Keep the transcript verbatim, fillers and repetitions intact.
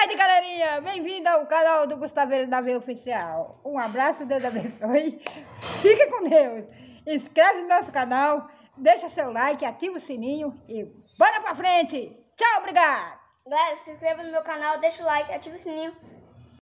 tarde, galerinha! Bem-vindo ao canal do Gustaveiro da Veia Oficial. Um abraço, Deus abençoe. Fique com Deus. Inscreve no nosso canal, deixa seu like, ativa o sininho e bora pra frente. Tchau, obrigado! Galera, se inscreva no meu canal, deixa o like, ativa o sininho.